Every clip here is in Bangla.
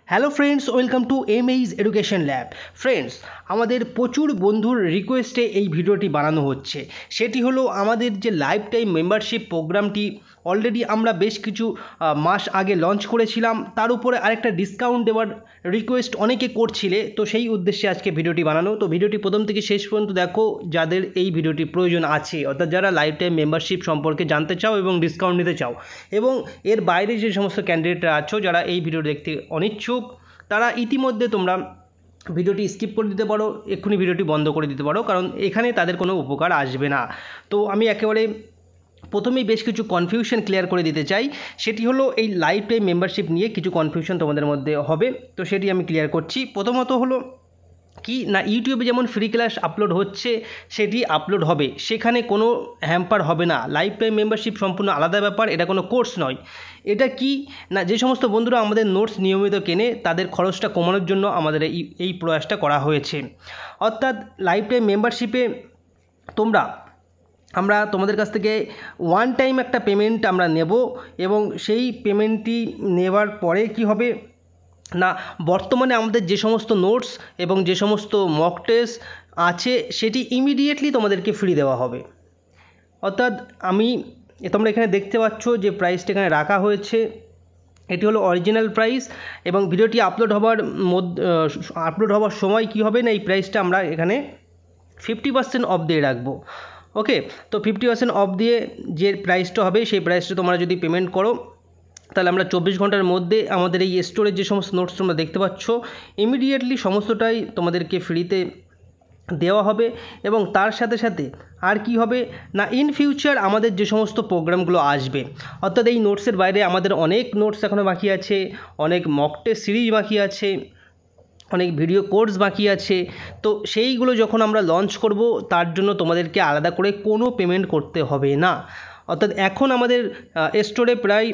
হ্যালো ফ্রেন্ডস, ওয়েলকাম টু এমএইজ এডুকেশন ল্যাব। ফ্রেন্ডস, আমাদের প্রচুর বন্ধুর রিকোয়েস্টে এই ভিডিওটি বানানো হচ্ছে। সেটি হলো আমাদের যে লাইফ টাইম মেম্বারশিপ প্রোগ্রামটি অলরেডি আমরা বেশ কিছু মাস আগে লঞ্চ করেছিলাম, তার উপরে আরেকটা ডিসকাউন্ট দেওয়ার রিকোয়েস্ট অনেকে করছিলে। তো সেই উদ্দেশ্যে আজকে ভিডিওটি বানানো। তো ভিডিওটি প্রথম থেকে শেষ পর্যন্ত দেখো, যাদের এই ভিডিওটি প্রয়োজন আছে, অর্থাৎ যারা লাইফ টাইম মেম্বারশিপ সম্পর্কে জানতে চাও এবং ডিসকাউন্ট নিতে চাও, এবং এর বাইরে যে সমস্ত ক্যান্ডিডেটরা আছো যারা এই ভিডিও দেখতে অনিচ্ছুক, তারা ইতিমধ্যে তোমরা ভিডিওটি স্কিপ করে দিতে পারো, এক্ষুনি ভিডিওটি বন্ধ করে দিতে পারো, কারণ এখানে তাদের কোনো উপকার আসবে না। তো আমি একেবারে প্রথমেই বেশ কিছু কনফিউশন ক্লিয়ার করে দিতে চাই। সেটি হলো এই লাইফ টাইম মেম্বারশিপ নিয়ে কিছু কনফিউশন তোমাদের মধ্যে হবে, তো সেটি আমি ক্লিয়ার করছি। প্রথমত হলো কি না, ইউটিউবে যেমন ফ্রি ক্লাস আপলোড হচ্ছে সেটি আপলোড হবে, সেখানে কোনো হ্যাম্পার হবে না। লাইফ টাইম মেম্বারশিপ সম্পূর্ণ আলাদা ব্যাপার, এটা কোনো কোর্স নয়। এটা কি না, যে সমস্ত বন্ধুরা আমাদের নোটস নিয়মিত কেনে তাদের খরচটা কমানোর জন্য আমাদের এই প্রয়াসটা করা হয়েছে। অর্থাৎ লাইফ টাইম মেম্বারশিপে আমরা তোমাদের কাছ থেকে ওয়ান টাইম একটা পেমেন্ট আমরা নেব, এবং সেই পেমেন্টটি নেওয়ার পরে কি হবে না, বর্তমানে আমাদের যে সমস্ত নোটস এবং যে সমস্ত মক টেস্ট আছে সেটি ইমিডিয়েটলি তোমাদেরকে ফ্রি দেওয়া হবে। অর্থাৎ তোমরা এখানে দেখতে পাচ্ছ যে প্রাইসটা এখানে রাখা হয়েছে, এটি হলো অরিজিনাল প্রাইস। এবং ভিডিওটি আপলোড হওয়ার সময় কি হবে না, এই প্রাইসটা আমরা এখানে 50% অফ দিয়ে রাখবো। ওকে, তো 50% অফ দিয়ে যে প্রাইসটা হবে সেই প্রাইসটা তোমরা যদি পেমেন্ট করো, তাহলে আমরা 24 ঘন্টার মধ্যে আমাদের এই স্টোরের যে সমস্ত নোটস তোমরা দেখতে পাচ্ছ ইমিডিয়েটলি সমস্তটাই তোমাদেরকে ফ্রিতে দেওয়া হবে। এবং তার সাথে সাথে আর কি হবে না, ইন ফিউচার আমাদের যে সমস্ত প্রোগ্রামগুলো আসবে, অর্থাৎ এই নোটসের বাইরে আমাদের অনেক নোটস এখনও বাকি আছে, অনেক মক টেস্ট সিরিজ বাকি আছে, অনেক ভিডিও কোর্স বাকি আছে। তো সেইগুলো যখন আমরা লঞ্চ করব, তার জন্য তোমাদেরকে আলাদা করে কোনো পেমেন্ট করতে হবে না। অর্থাৎ এখন আমাদের স্টোরে প্রায়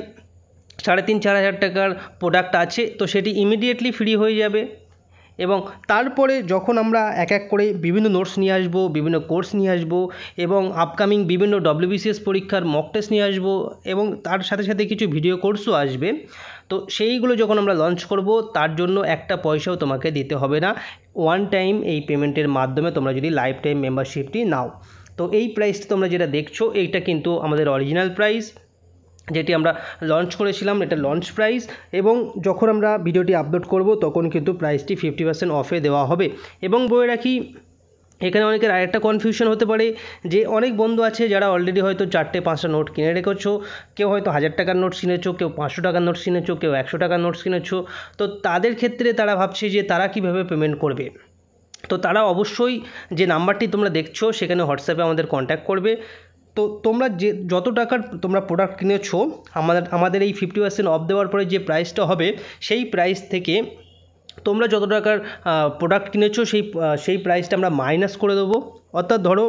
3,500-4 হাজার টাকার প্রোডাক্ট আছে, তো সেটি ইমিডিয়েটলি ফ্রি হয়ে যাবে। এবং তারপরে যখন আমরা এক এক করে বিভিন্ন নোটস নিয়ে আসবো, বিভিন্ন কোর্স নিয়ে আসবো, এবং আপকামিং বিভিন্ন WBCS পরীক্ষার মক টেস্ট নিয়ে আসবো, এবং তার সাথে সাথে কিছু ভিডিও কোর্সও আসবে, তো সেইগুলো যখন আমরা লঞ্চ করব, তার জন্য একটা পয়সাও তোমাকে দিতে হবে না। ওয়ান টাইম এই পেমেন্টের মাধ্যমে তোমরা যদি লাইফ টাইম মেম্বারশিপটি নাও, তো এই প্রাইসটা তোমরা যেটা দেখছো এইটা কিন্তু আমাদের অরিজিনাল প্রাইস, যেটি আমরা লঞ্চ করেছিলাম, এটা লঞ্চ প্রাইস। এবং যখন আমরা ভিডিওটি আপলোড করব তখন কিন্তু প্রাইসটি 50% অফে দেওয়া হবে। এবং বলে রাখি, এখানে অনেকের আরেকটা কনফিউশন হতে পারে যে অনেক বন্ধু আছে যারা অলরেডি হয়তো 4-5টা নোট কিনে রেখেছো, কেউ হয়তো 1000 টাকার নোটস কিনেছো, কেউ 500 টাকার নোটস কিনেছো, কেউ 100 টাকার নোটস কিনেছো। তো তাদের ক্ষেত্রে তারা ভাবছে যে তারা কীভাবে পেমেন্ট করবে। তো তারা অবশ্যই যে নাম্বারটি তোমরা দেখছো সেখানে হোয়াটসঅ্যাপে আমাদের কন্ট্যাক্ট করবে। তো তোমরা যত টাকার তোমরা প্রোডাক্ট কিনেছো, আমাদের এই 50% অফ দেওয়ার পরে যে প্রাইসটা হবে, সেই প্রাইস থেকে তোমরা যত টাকার প্রোডাক্ট কিনেছো সেই প্রাইসটা আমরা মাইনাস করে দেবো। অর্থাৎ ধরো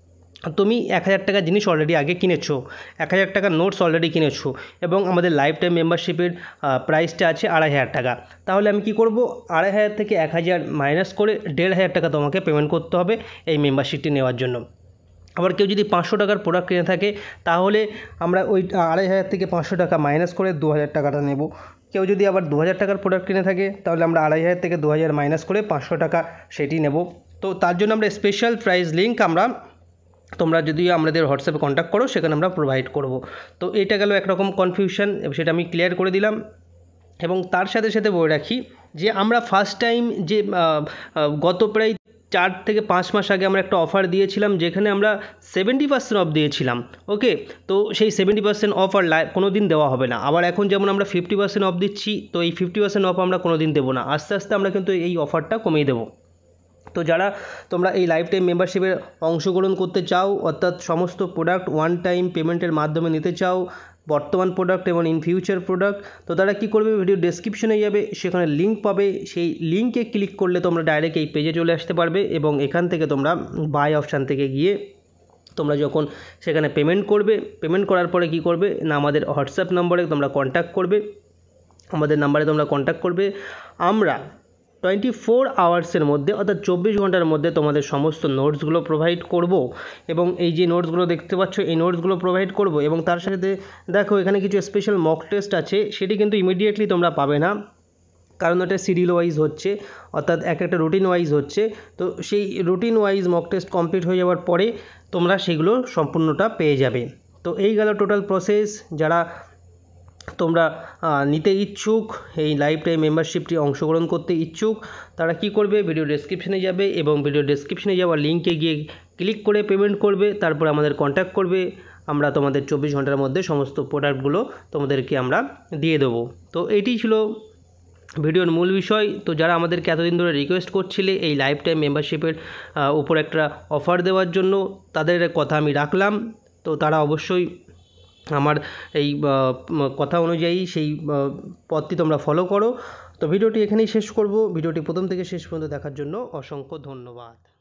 তুমি 1000 টাকার জিনিস অলরেডি আগে কিনেছো, 1000 টাকার নোটস অলরেডি কিনেছো, এবং আমাদের লাইফ টাইম মেম্বারশিপের প্রাইসটা আছে 2500 টাকা। তাহলে আমি কি করব, 2500 থেকে 1000 মাইনাস করে 1500 টাকা তোমাকে পেমেন্ট করতে হবে এই মেম্বারশিপটি নেওয়ার জন্য। আবার কেউ যদি 500 টাকার প্রোডাক্ট কিনে থাকে, তাহলে আমরা ওই 2500 থেকে 500 টাকা মাইনাস করে 2000 টাকাটা নেব। কেউ যদি আবার 2000 টাকার প্রোডাক্ট কিনে থাকে, তাহলে আমরা 2500 থেকে 2000 মাইনাস করে 500 টাকা সেটি নেব। তো তার জন্য আমরা স্পেশাল প্রাইস লিঙ্ক তোমরা যদি আমাদের হোয়াটসঅ্যাপে কন্ট্যাক্ট করো, সেখানে আমরা প্রোভাইড করব। তো এটা গেল একরকম কনফিউশন, সেটা আমি ক্লিয়ার করে দিলাম। এবং তার সাথে সাথে বলে রাখি যে আমরা ফার্স্ট টাইম যে গত প্রায় 4 থেকে 5 মাস আগে আমরা একটা অফার দিয়েছিলাম, যেখানে আমরা 70% অফ দিয়েছিলাম। ওকে, তো সেই 70% অফ আর কোনো দিন দেওয়া হবে না। আবার এখন যেমন আমরা 50% অফ দিচ্ছি, তো এই 50% অফ আমরা কোনো দিন দেবো না। আস্তে আস্তে আমরা কিন্তু এই অফারটা কমিয়ে দেবো। তো যারা তোমরা এই লাইফ টাইম মেম্বারশিপে অংশগ্রহণ করতে চাও, অর্থাৎ সমস্ত প্রোডাক্ট ওয়ান টাইম পেমেন্টের মাধ্যমে নিতে চাও, বর্তমান প্রোডাক্ট এবং ইন ফিউচার প্রোডাক্ট, তো তারা কী করবে, ভিডিও ডেসক্রিপশনে যাবে, সেখানে লিঙ্ক পাবে, সেই লিঙ্কে ক্লিক করলে তোমরা ডাইরেক্ট এই পেজে চলে আসতে পারবে। এবং এখান থেকে তোমরা বাই অপশান থেকে গিয়ে তোমরা যখন সেখানে পেমেন্ট করবে, পেমেন্ট করার পরে কী করবে না, আমাদের হোয়াটসঅ্যাপ নম্বরে তোমরা কন্ট্যাক্ট করবে, আমাদের নাম্বারে তোমরা কন্ট্যাক্ট করবে। আমরা 24 আওয়ার্সের মধ্যে, অর্থাৎ 24 ঘন্টার মধ্যে তোমাদের সমস্ত নোটসগুলো প্রোভাইড করব। এবং এই যে নোটসগুলো দেখতে পাচ্ছ, এই নোটসগুলো প্রোভাইড করব। এবং তার সাথে দেখো এখানে কিছু স্পেশাল মক টেস্ট আছে, সেটি কিন্তু ইমিডিয়েটলি তোমরা পাবে না, কারণ এটা সিরিয়াল ওয়াইজ হচ্ছে, অর্থাৎ একটা রুটিন ওয়াইজ হচ্ছে। তো সেই routine wise mock test complete হয়ে যাওয়ার পরে তোমরা সেগুলো সম্পূর্ণটা পেয়ে যাবে। তো এই গেল টোটাল প্রসেস। যারা তোমরা নিতে ইচ্ছুক, এই লাইফ টাইম মেম্বারশিপটি অংশগ্রহণ করতে ইচ্ছুক, তারা কি করবে, ভিডিও ডেসক্রিপশনে যাবে এবং ভিডিও ডেসক্রিপশনে যাওয়ার লিঙ্কে গিয়ে ক্লিক করে পেমেন্ট করবে, তারপর আমাদের কন্ট্যাক্ট করবে। আমরা তোমাদের 24 ঘন্টার মধ্যে সমস্ত প্রোডাক্টগুলো তোমাদেরকে আমরা দিয়ে দেবো। তো এটি ছিল ভিডিওর মূল বিষয়। তো যারা আমাদেরকে এতদিন ধরে রিকোয়েস্ট করছিলে এই লাইফ টাইম মেম্বারশিপের উপর একটা অফার দেওয়ার জন্য, তাদের কথা আমি রাখলাম। তো তারা অবশ্যই আমার এই কথা অনুযায়ী সেই পথটি তোমরা ফলো করো। তো ভিডিওটি এখানেই শেষ করব। ভিডিওটি প্রথম থেকে শেষ পর্যন্ত দেখার জন্য অসংখ্য ধন্যবাদ।